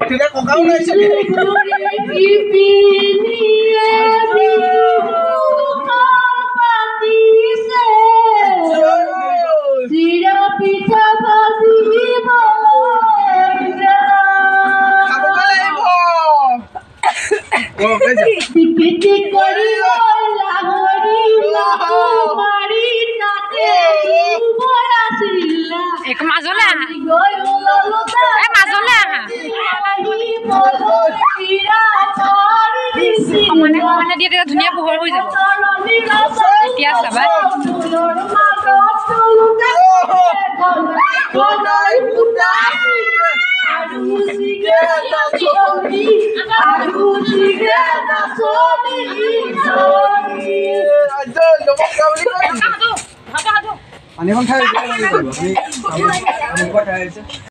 Tidak kok kau naik sini. एक মাজলে ए মাজলে সমানে সমানে দিয়ে তেতিয়া ধুনীয়া পোহৰ হৈ যাব এতিয়া চাবা Ani bang khai